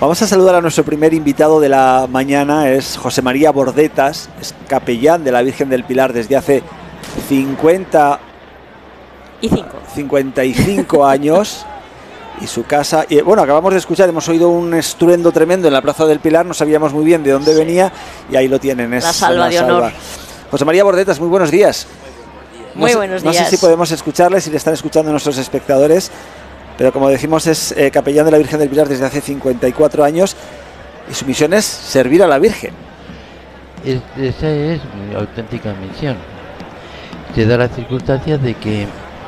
Vamos a saludar a nuestro primer invitado de la mañana, es José María Bordetas, es capellán de la Virgen del Pilar desde hace 55 años. Y su casa, y bueno, acabamos de escuchar, hemos oído un estruendo tremendo en la Plaza del Pilar, no sabíamos muy bien de dónde venía, y ahí lo tienen, es la salva de honor. José María Bordetas, muy buenos días. Muy buenos días. No sé si podemos escucharle, si le están escuchando nuestros espectadores, pero como decimos es capellán de la Virgen del Pilar desde hace 54 años, y su misión es servir a la Virgen. Esa es mi auténtica misión. Se da la circunstancia de que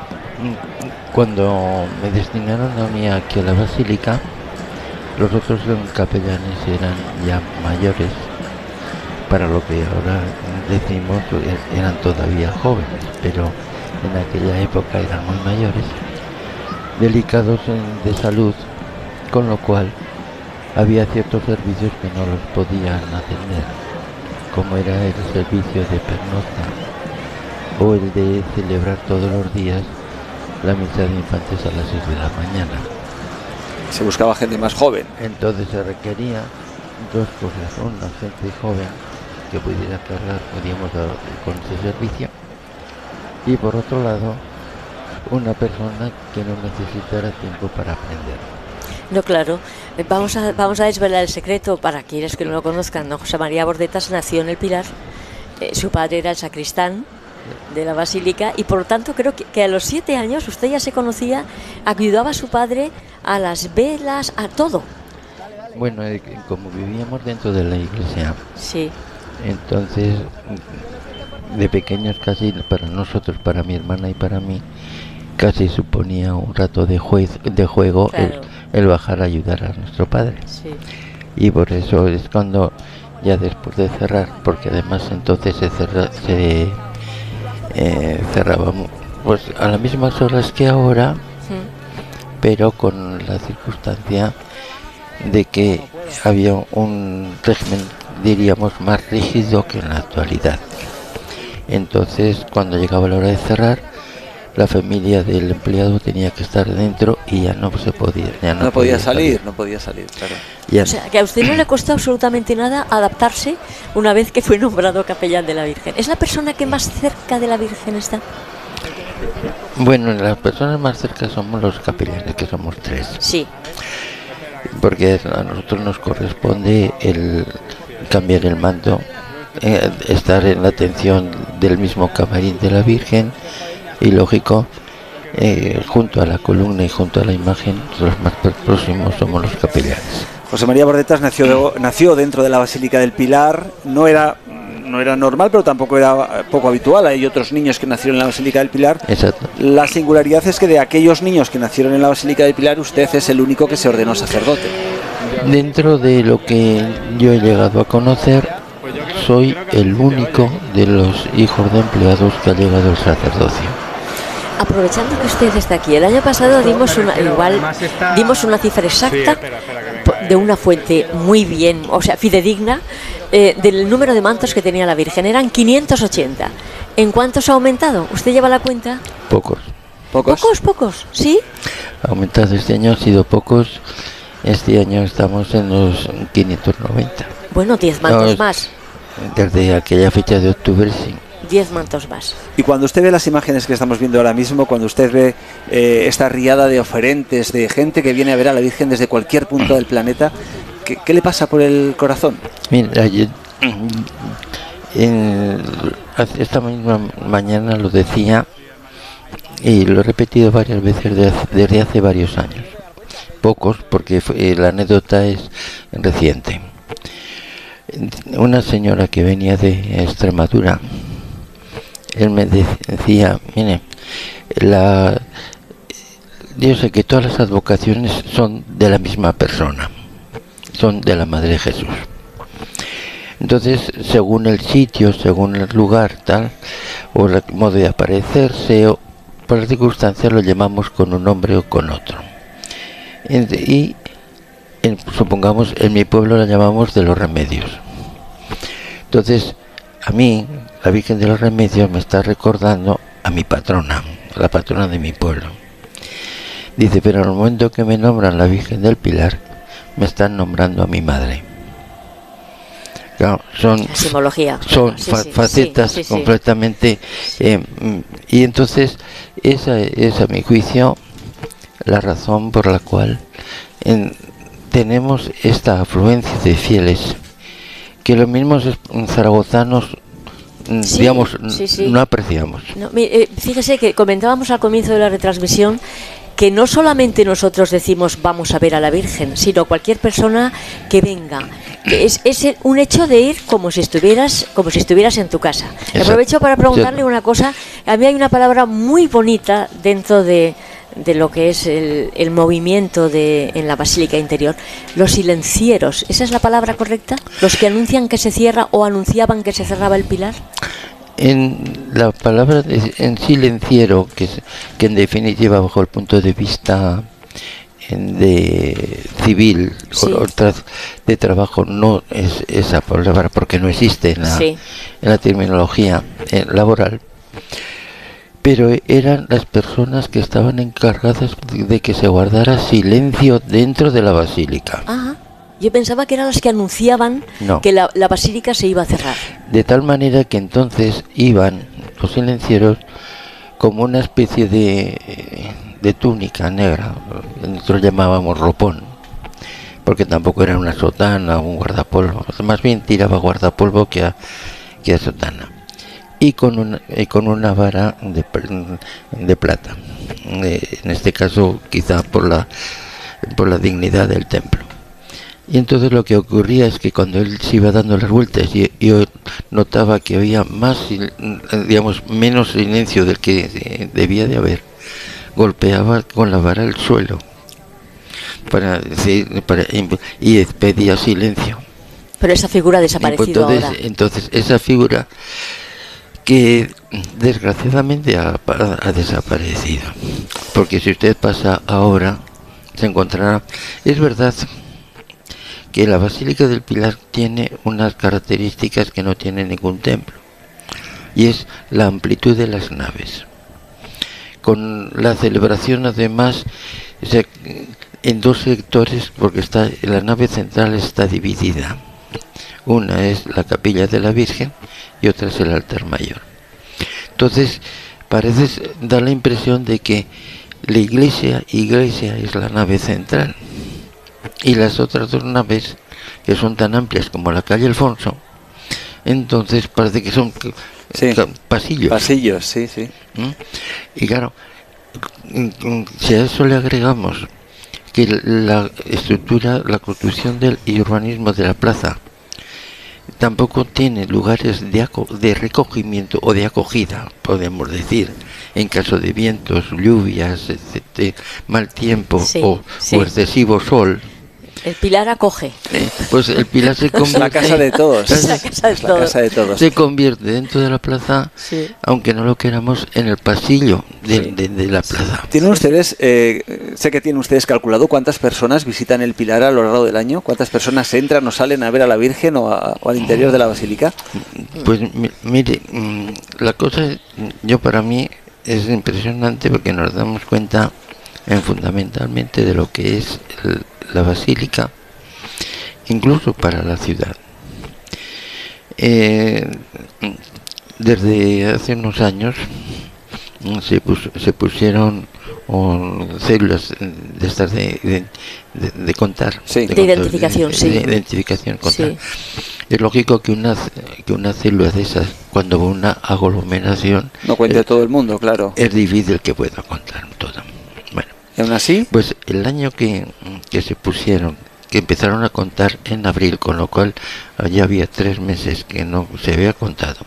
cuando me destinaron a mí aquí a la Basílica, los otros capellanes eran ya mayores, para lo que ahora decimos eran todavía jóvenes, pero en aquella época eran muy mayores, delicados de salud, con lo cual había ciertos servicios que no los podían atender, como era el servicio de pernocta o el de celebrar todos los días la misa de infantes a las 6 de la mañana. Se buscaba gente más joven. Entonces se requería dos cosas: una gente joven que pudiera cargar, podíamos dar con ese servicio, y por otro lado una persona que no necesitara tiempo para aprender. No, claro, vamos a desvelar el secreto para quienes que no lo conozcan, ¿no? José María Bordetas nació en el Pilar, su padre era el sacristán de la Basílica, y por lo tanto creo que a los 7 años usted ya se conocía, ayudaba a su padre a las velas, a todo. Bueno, como vivíamos dentro de la iglesia, sí, entonces de pequeños casi para nosotros, para mi hermana y para mí, casi suponía un rato de juego, claro, el bajar a ayudar a nuestro padre. Sí. Y por eso es cuando ya después de cerrar, porque además entonces se cerrábamos pues a las mismas horas que ahora, pero con la circunstancia de que había un régimen, diríamos, más rígido que en la actualidad. Entonces, cuando llegaba la hora de cerrar, la familia del empleado tenía que estar dentro y ya no se podía, no podía salir, claro. O sea, que a usted no le costó absolutamente nada adaptarse una vez que fue nombrado capellán de la Virgen. ¿Es la persona que más cerca de la Virgen está? Bueno, las personas más cerca somos los capellanes, que somos 3. Sí. Porque a nosotros nos corresponde el cambiar el manto, estar en la atención del mismo camarín de la Virgen, y lógico, junto a la columna y junto a la imagen, los más próximos somos los capellanes. José María Bordetas nació dentro de la Basílica del Pilar. No era normal, pero tampoco era poco habitual. Hay otros niños que nacieron en la Basílica del Pilar. Exacto. La singularidad es que de aquellos niños que nacieron en la Basílica del Pilar, usted es el único que se ordenó sacerdote. Dentro de lo que yo he llegado a conocer, soy el único de los hijos de empleados que ha llegado al sacerdocio. Aprovechando que usted está aquí, el año pasado dimos una cifra exacta de una fuente muy bien, o sea, fidedigna, del número de mantos que tenía la Virgen. Eran 580. ¿En cuántos ha aumentado? ¿Usted lleva la cuenta? Pocos. ¿Pocos? ¿Sí? Ha aumentado este año, han sido pocos. Este año estamos en los 590. Bueno, 10 mantos más. Desde aquella fecha de octubre, sí. 10 mantos más. Y cuando usted ve las imágenes que estamos viendo ahora mismo, cuando usted ve esta riada de oferentes, de gente que viene a ver a la Virgen desde cualquier punto del planeta, ¿qué le pasa por el corazón? Mira, esta misma mañana lo decía y lo he repetido varias veces desde hace varios años. Pocos, porque la anécdota es reciente. Una señora que venía de Extremadura, él me decía, mire, yo sé que todas las advocaciones son de la misma persona, son de la Madre de Jesús. Entonces, según el sitio, según el lugar, tal, o el modo de aparecerse, o por las circunstancias lo llamamos con un nombre o con otro. Y supongamos, en mi pueblo la llamamos de los Remedios. Entonces, a mí, la Virgen de los Remedios me está recordando a mi patrona, la patrona de mi pueblo. Dice, pero en el momento que me nombran la Virgen del Pilar, me están nombrando a mi madre. Claro, son simbología. Facetas completamente. Y entonces, esa es a mi juicio la razón por la cual tenemos esta afluencia de fieles, que los mismos zaragozanos, digamos, no apreciamos. No, fíjese que comentábamos al comienzo de la retransmisión que no solamente nosotros decimos vamos a ver a la Virgen, sino cualquier persona que venga. Es un hecho de ir como si estuvieras en tu casa. Exacto. Aprovecho para preguntarle una cosa. A mí hay una palabra muy bonita dentro de lo que es el movimiento en la Basílica Interior. Los silencieros, ¿esa es la palabra correcta? ¿Los que anuncian que se cierra o anunciaban que se cerraba el pilar? En la palabra en silenciero, que en definitiva bajo el punto de vista de civil o de trabajo no es esa palabra porque no existe en la terminología laboral, pero eran las personas que estaban encargadas de que se guardara silencio dentro de la basílica. Ajá. Yo pensaba que eran las que anunciaban que la basílica se iba a cerrar. De tal manera que entonces iban los silencieros como una especie de túnica negra, nosotros llamábamos ropón, porque tampoco era una sotana o un guardapolvo, más bien tiraba guardapolvo que a sotana, y con una vara de plata, en este caso quizá por la dignidad del templo. Y entonces lo que ocurría es que cuando él se iba dando las vueltas y yo notaba que había menos silencio del que debía de haber, golpeaba con la vara el suelo y pedía silencio. Pero esa figura ha desaparecido ahora. Entonces esa figura que desgraciadamente ha desaparecido, porque si usted pasa ahora se encontrará, es verdad que la Basílica del Pilar tiene unas características que no tiene ningún templo, y es la amplitud de las naves, con la celebración además en dos sectores, porque la nave central está dividida. Una es la capilla de la Virgen y otra es el altar mayor. Entonces parece dar la impresión de que la iglesia es la nave central, y las otras dos naves, que son tan amplias como la calle Alfonso, entonces parece que son pasillos. Pasillos, sí. Y claro, si a eso le agregamos que la estructura, la construcción y urbanismo de la plaza tampoco tiene lugares de recogimiento o de acogida, podemos decir, en caso de vientos, lluvias, mal tiempo o excesivo sol. El Pilar acoge. Pues el Pilar se convierte... La casa de todos. La casa de todos. Se convierte dentro de la plaza, aunque no lo queramos, en el pasillo de la plaza. ¿Tienen ustedes, sé que tienen ustedes calculado cuántas personas visitan el Pilar a lo largo del año? ¿Cuántas personas entran o salen a ver a la Virgen o al interior de la basílica? Pues mire, la cosa, para mí es impresionante porque nos damos cuenta fundamentalmente de lo que es la basílica, incluso para la ciudad. Desde hace unos años se pusieron células de estas de contar, de identificación, de identificación, contar. Sí. Es lógico que una célula de esas, cuando va una aglomeración, no cuente todo el mundo, claro. Es difícil que pueda contar toda. Bueno, ¿y aún así? Pues el año que empezaron a contar en abril, con lo cual ya había 3 meses que no se había contado,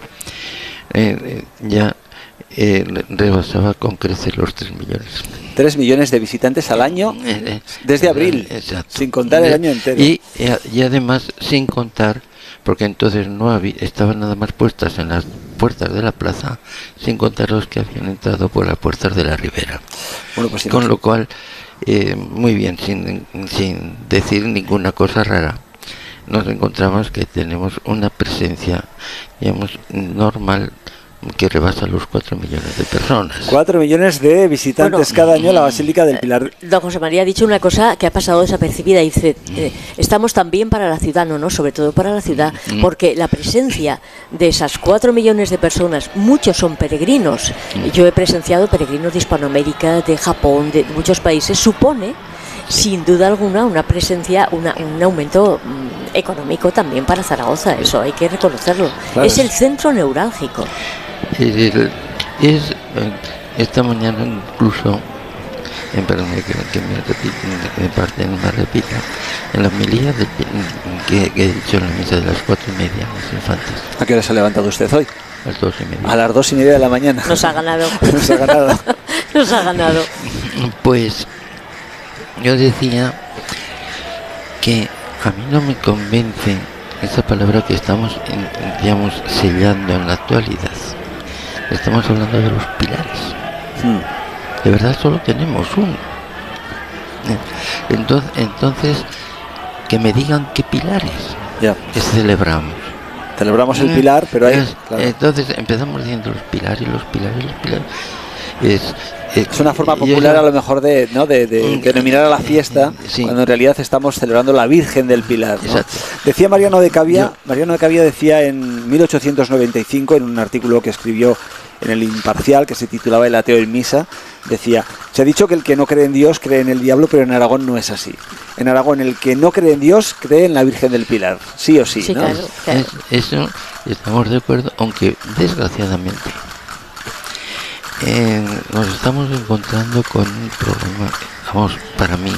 rebasaba con creces los 3 millones. 3 millones de visitantes al año desde abril, exacto, sin contar el año entero. Y además sin contar, porque entonces estaban nada más puestas en las puertas de la plaza, sin contar los que habían entrado por las puertas de la Ribera. Bueno, pues, con lo cual, muy bien, sin decir ninguna cosa rara, nos encontramos que tenemos una presencia, digamos, normal que rebasa los 4 millones de personas. 4 millones de visitantes cada año a la Basílica del Pilar. Don José María ha dicho una cosa que ha pasado desapercibida. Dice, estamos también para la ciudad, no, sobre todo para la ciudad, porque la presencia de esas 4 millones de personas, muchos son peregrinos. Yo he presenciado peregrinos de Hispanoamérica, de Japón, de muchos países, supone sin duda alguna una presencia, un aumento económico también para Zaragoza, eso hay que reconocerlo. Claro. Es el centro neurálgico. Esta mañana incluso, perdón que me repita, en la homilía que he dicho en la misa de las 4:30, los infantes. ¿A qué hora se ha levantado usted hoy? A las 2:30. A las 2:30 de la mañana. Nos ha ganado. Nos ha ganado. Nos ha ganado. Pues yo decía que a mí no me convence esa palabra que estamos, digamos, sellando en la actualidad. Estamos hablando de los pilares. De verdad solo tenemos uno. Entonces que me digan qué pilares celebramos. Celebramos el pilar, pero hay... Claro. Entonces empezamos diciendo los pilares. Es una forma popular a lo mejor de denominar a la fiesta, cuando en realidad estamos celebrando la Virgen del Pilar, ¿no? Decía Mariano de Cavia decía en 1895, en un artículo que escribió en el Imparcial, que se titulaba El ateo en misa, decía: se ha dicho que el que no cree en Dios cree en el diablo, pero en Aragón no es así. En Aragón el que no cree en Dios cree en la Virgen del Pilar, sí o sí, ¿no? Claro. Eso estamos de acuerdo, aunque desgraciadamente nos estamos encontrando con un problema, vamos, para mí,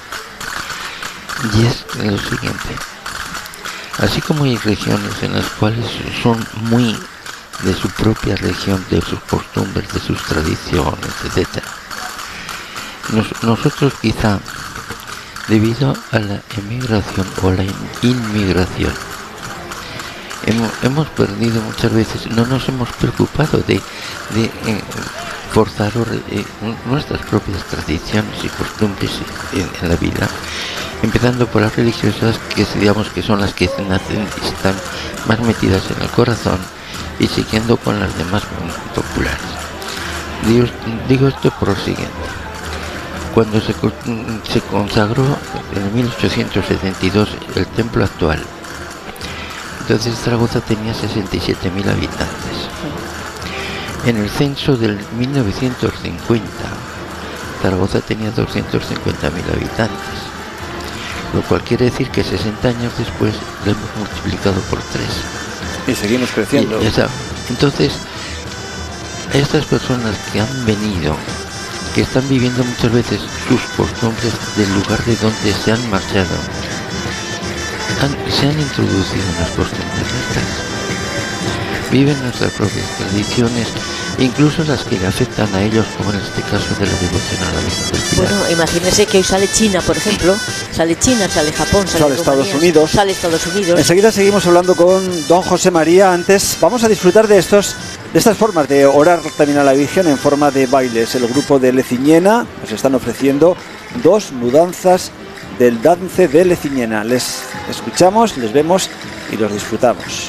y es lo siguiente: así como hay regiones en las cuales son muy de su propia región, de sus costumbres, de sus tradiciones, etcétera, nosotros quizá, debido a la emigración o la inmigración, hemos perdido muchas veces, no nos hemos preocupado de forzar nuestras propias tradiciones y costumbres en la vida, empezando por las religiosas, que digamos que son las que están más metidas en el corazón, y siguiendo con las demás populares. Digo esto por lo siguiente: cuando se consagró en 1872 el templo actual, entonces Zaragoza tenía 67.000 habitantes. En el censo del 1950, Zaragoza tenía 250.000 habitantes, lo cual quiere decir que 60 años después lo hemos multiplicado por 3. Y seguimos creciendo. Entonces, estas personas que han venido, que están viviendo muchas veces sus costumbres del lugar de donde se han marchado, se han introducido en las costumbres nuestras, viven nuestras propias tradiciones, incluso las que le afectan a ellos, como en este caso de la devoción a la Virgen del Pilar. Bueno, imagínese que hoy sale China, por ejemplo, sale China, sale Japón, sale Estados Unidos. Sale Estados Unidos. Enseguida seguimos hablando con don José María. Antes vamos a disfrutar de estas formas de orar también a la Virgen en forma de bailes. El grupo de Leciñena nos están ofreciendo 2 mudanzas del dance de Leciñena. Les escuchamos, les vemos y los disfrutamos.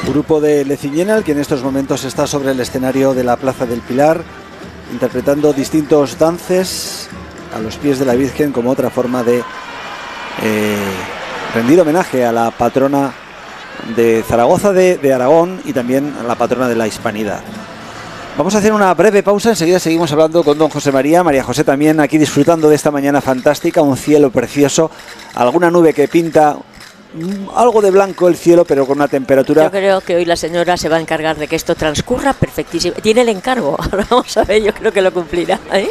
Grupo de Leciñenal, que en estos momentos está sobre el escenario de la Plaza del Pilar, interpretando distintos dances a los pies de la Virgen como otra forma de rendir homenaje a la patrona de Zaragoza, de Aragón, y también a la patrona de la Hispanidad. Vamos a hacer una breve pausa, enseguida seguimos hablando con don José María. María José también aquí disfrutando de esta mañana fantástica, un cielo precioso, alguna nube que pinta algo de blanco el cielo, pero con una temperatura... Yo creo que hoy la señora se va a encargar de que esto transcurra perfectísimo. Tiene el encargo, ahora vamos a ver, yo creo que lo cumplirá, ¿eh?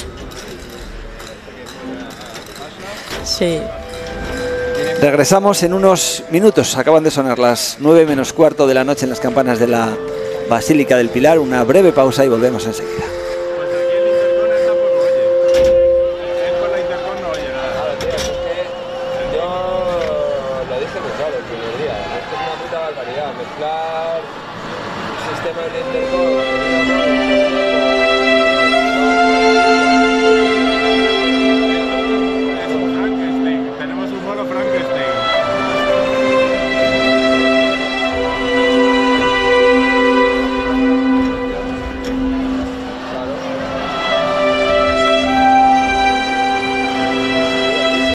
Sí. Regresamos en unos minutos, acaban de sonar las 9 menos cuarto de la noche en las campanas de la Basílica del Pilar. Una breve pausa y volvemos enseguida. Mezclar sistemas de intercom